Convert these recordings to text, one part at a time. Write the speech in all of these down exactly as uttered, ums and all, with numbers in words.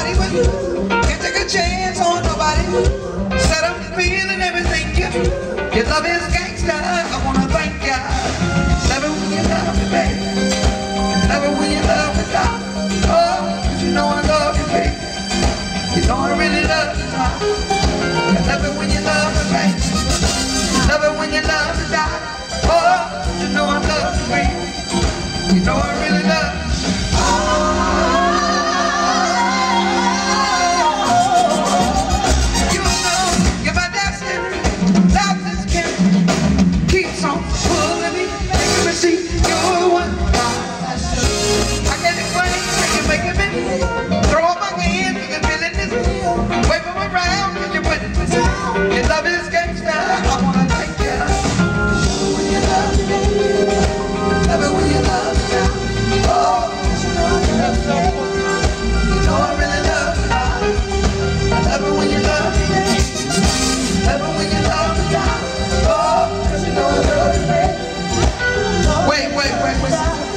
nobody but you. Can't take a chance on nobody. Set up feeling everything you do. Your love is gangsta, I wanna thank ya. Love it when you love me, baby. Love it when you love me, darling. Oh, you know I love you, baby. You know I really love you, darling. I love it when you love me, baby. Love it when you love me, darling. Oh, you know I love you, baby. You know I really love you. You know you're my destiny. Love is king. Keeps on pulling me, making me see you're the one. I can explain, I can make it big. Throw up my hands, you can feel it this. Wave them around, get you put it down. Your love is gangsta, I wanna thank you. When you love me, love it when you love me now. Oh, you know I love you. You know I really love you. I love it when you love me. Love it when you love me now. Oh, cause you know I love you. Wait, wait, wait, wait.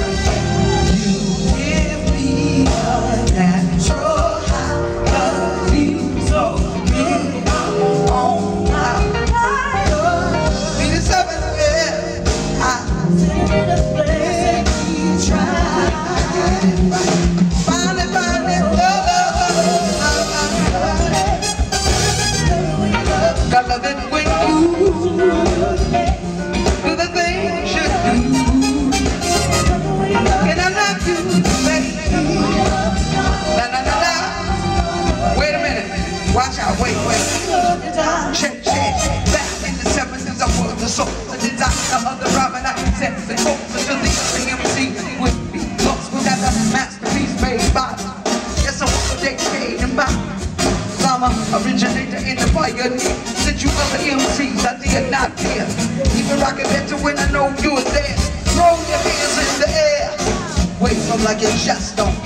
I love it when you do the things you do. And I love you, baby. La la la la. Wait a minute. Watch out. Wait, wait. Check, check. Back in the seventies, I was the soul, the designer of the rhyme, I set the course until the other M C would be lost without the masterpiece made by. Yes, I was a decade and by. I'm a originator in the pioneer. Since you other M Cs, I did not care. Even rockin' better when I know you were there. Throw your hands in the air. Wave them like you just don't